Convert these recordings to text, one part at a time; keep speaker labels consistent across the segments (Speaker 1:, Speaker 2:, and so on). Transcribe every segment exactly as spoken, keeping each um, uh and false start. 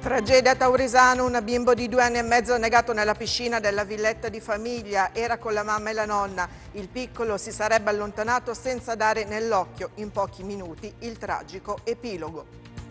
Speaker 1: Tragedia a Taurisano, un bimbo di due anni e mezzo negato nella piscina della villetta di famiglia, era con la mamma e la nonna. Il piccolo si sarebbe allontanato senza dare nell'occhio. In pochi minuti il tragico epilogo.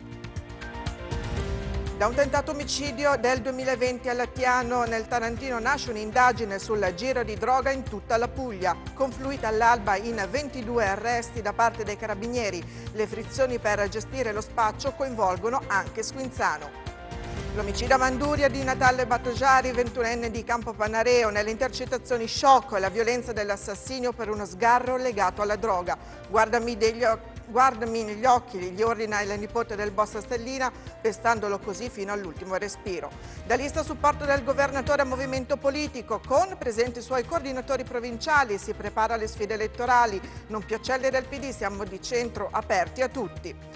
Speaker 1: Da un tentato omicidio del duemilaventi a Latiano, nel Tarantino, nasce un'indagine sul giro di droga in tutta la Puglia. Confluita all'alba in ventidue arresti da parte dei carabinieri. Le frizioni per gestire lo spaccio coinvolgono anche Squinzano. L'omicidio a Manduria di Natale Battogiari, ventunenne di Campopanareo. Nelle intercettazioni shock, la violenza dell'assassinio per uno sgarro legato alla droga. Guardami, degli guardami negli occhi, gli ordina il nipote del boss Stellina, pestandolo così fino all'ultimo respiro. Da lista a supporto del governatore a movimento politico, con presenti i suoi coordinatori provinciali, si prepara alle sfide elettorali. Non piacelli del P D, siamo di centro, aperti a tutti.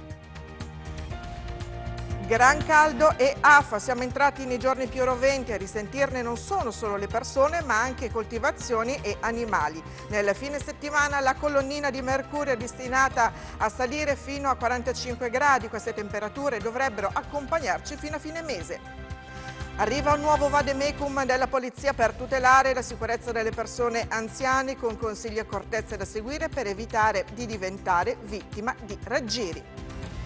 Speaker 1: Gran caldo e afa, siamo entrati nei giorni più roventi, a risentirne non sono solo le persone ma anche coltivazioni e animali. Nel fine settimana la colonnina di mercurio è destinata a salire fino a quarantacinque gradi, queste temperature dovrebbero accompagnarci fino a fine mese. Arriva un nuovo vademecum della polizia per tutelare la sicurezza delle persone anziane, con consigli e accortezze da seguire per evitare di diventare vittima di raggiri.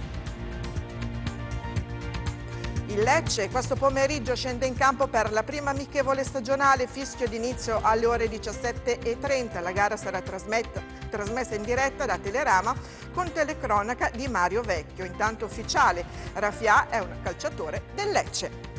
Speaker 1: Il Lecce questo pomeriggio scende in campo per la prima amichevole stagionale, fischio d'inizio alle ore diciassette e trenta. La gara sarà trasmessa in diretta da Telerama con telecronaca di Mario Vecchio. Intanto ufficiale, Rafià è un calciatore del Lecce.